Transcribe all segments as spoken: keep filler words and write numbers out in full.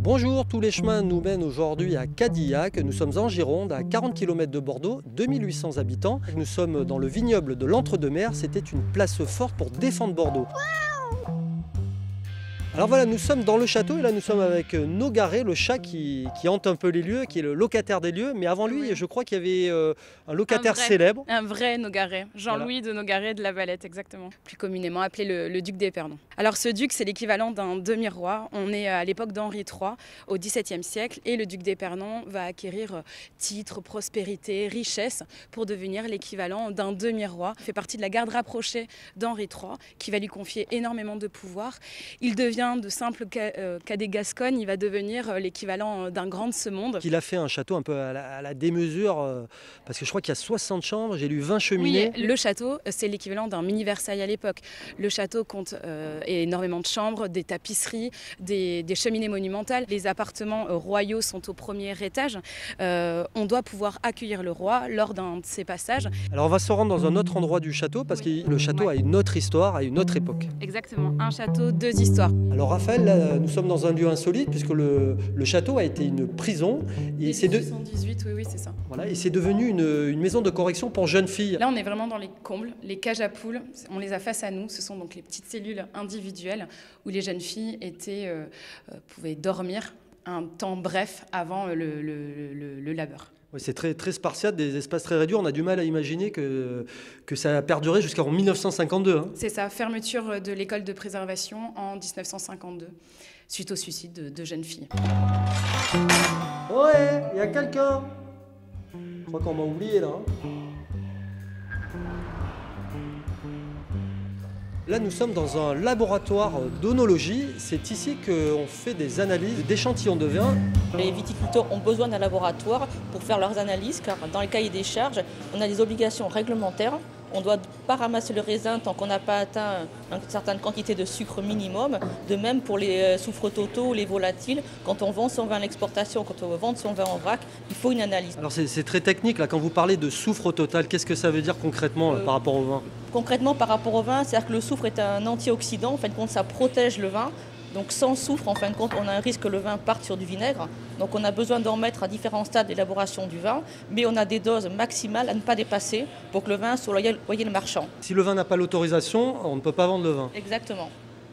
Bonjour, tous les chemins nous mènent aujourd'hui à Cadillac. Nous sommes en Gironde, à quarante kilomètres de Bordeaux, deux mille huit cents habitants. Nous sommes dans le vignoble de l'Entre-deux-Mers. C'était une place forte pour défendre Bordeaux. Alors voilà, nous sommes dans le château et là nous sommes avec Nogaret, le chat qui, qui hante un peu les lieux, qui est le locataire des lieux. Mais avant lui, oui. je crois qu'il y avait euh, un locataire un vrai, célèbre. Un vrai Nogaret, Jean-Louis voilà. de Nogaret de la Valette, exactement. Plus communément appelé le, le duc d'Épernon. Alors ce duc, c'est l'équivalent d'un demi-roi. On est à l'époque d'Henri trois, au dix-septième siècle, et le duc d'Épernon va acquérir titre, prospérité, richesse pour devenir l'équivalent d'un demi-roi. Il fait partie de la garde rapprochée d'Henri trois, qui va lui confier énormément de pouvoir. Il devient de simple cadet Gascogne, il va devenir l'équivalent d'un grand de ce monde. Il a fait un château un peu à la, à la démesure, euh, parce que je crois qu'il y a soixante chambres, j'ai lu vingt cheminées. Oui, le château, c'est l'équivalent d'un mini Versailles à l'époque. Le château compte euh, énormément de chambres, des tapisseries, des, des cheminées monumentales. Les appartements euh, royaux sont au premier étage. Euh, on doit pouvoir accueillir le roi lors d'un de ses passages. Alors on va se rendre dans un autre endroit du château, parce que le château ouais. a une autre histoire, a une autre époque. Exactement, un château, deux histoires. Alors Raphaël, là, nous sommes dans un lieu insolite puisque le, le château a été une prison. Et c'est de... soixante dix-huit, oui, oui, c'est ça. Voilà, et c'est devenu une, une maison de correction pour jeunes filles. Là, on est vraiment dans les combles, les cages à poules. On les a face à nous. Ce sont donc les petites cellules individuelles où les jeunes filles étaient, euh, euh, pouvaient dormir un temps bref avant le, le, le, le labeur. Oui, c'est très, très spartiate, des espaces très réduits. On a du mal à imaginer que, que ça a perduré jusqu'en mille neuf cent cinquante-deux. Hein. C'est ça, fermeture de l'école de préservation en dix-neuf cent cinquante-deux, suite au suicide de, de jeunes filles. Ouais, il y a quelqu'un. Je crois qu'on m'a oublié là. Là, nous sommes dans un laboratoire d'œnologie. C'est ici qu'on fait des analyses d'échantillons de vin. Les viticulteurs ont besoin d'un laboratoire pour faire leurs analyses, car dans les cahiers des charges, on a des obligations réglementaires. On ne doit pas ramasser le raisin tant qu'on n'a pas atteint une certaine quantité de sucre minimum. De même pour les soufres totaux ou les volatiles, quand on vend son vin à l'exportation, quand on vend son vin en vrac, il faut une analyse. Alors c'est très technique, là, quand vous parlez de soufre total, qu'est-ce que ça veut dire concrètement euh, par rapport au vin? Concrètement, par rapport au vin, c'est-à-dire que le soufre est un antioxydant, en fin de compte ça protège le vin. Donc sans soufre, en fin de compte, on a un risque que le vin parte sur du vinaigre. Donc on a besoin d'en mettre à différents stades d'élaboration du vin, mais on a des doses maximales à ne pas dépasser pour que le vin soit loyal, loyal marchand. Si le vin n'a pas l'autorisation, on ne peut pas vendre le vin. Exactement.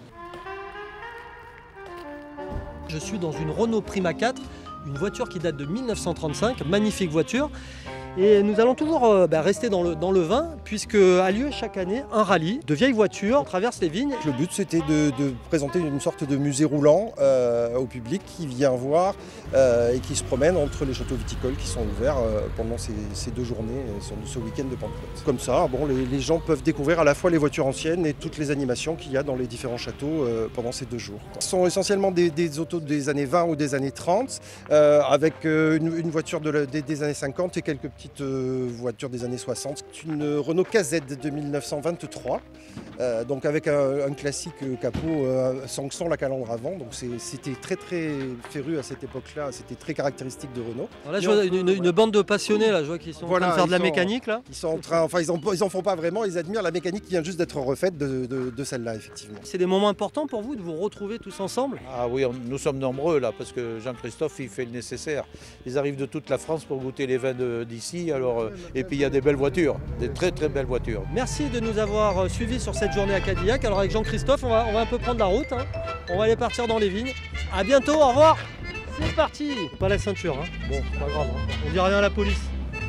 Je suis dans une Renault Prima quatre, une voiture qui date de mille neuf cent trente-cinq, magnifique voiture. Et nous allons toujours euh, bah, rester dans le, dans le vin, puisque a lieu chaque année un rallye de vieilles voitures. On traverse les vignes. Le but, c'était de, de présenter une sorte de musée roulant euh, au public qui vient voir euh, et qui se promène entre les châteaux viticoles qui sont ouverts euh, pendant ces, ces deux journées, sur ce week-end de Pentecôte. Comme ça, bon, les, les gens peuvent découvrir à la fois les voitures anciennes et toutes les animations qu'il y a dans les différents châteaux euh, pendant ces deux jours. Ce sont essentiellement des, des autos des années vingt ou des années trente, euh, avec euh, une, une voiture de la, des, des années cinquante et quelques petites voiture des années soixante. C'est une Renault K Z de mille neuf cent vingt-trois, euh, donc avec un, un classique capot euh, sanction la calandre avant. Donc c'était très très féru à cette époque-là, c'était très caractéristique de Renault. Alors là, je vois une, une, une bande de passionnés là, je vois qu'ils sont voilà, en train de faire de la sont, mécanique là. Ils sont en train, enfin ils en, ils en font pas vraiment, ils admirent la mécanique qui vient juste d'être refaite de, de, de celle-là effectivement. C'est des moments importants pour vous de vous retrouver tous ensemble? Ah oui, on, nous sommes nombreux là parce que Jean-Christophe il fait le nécessaire. Ils arrivent de toute la France pour goûter les vins d'ici. Alors, euh, et puis il y a des belles voitures, des très très belles voitures. Merci de nous avoir suivis sur cette journée à Cadillac. Alors avec Jean-Christophe, on va, on va un peu prendre la route. Hein. On va aller partir dans les vignes. À bientôt, au revoir. C'est parti. Pas la ceinture, hein. Bon, c'est pas grave. Hein. On dit rien à la police.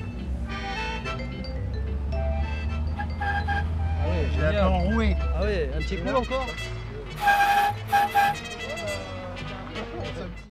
Ah ouais, j'ai un peu enroué. Ah ouais, un petit coup encore.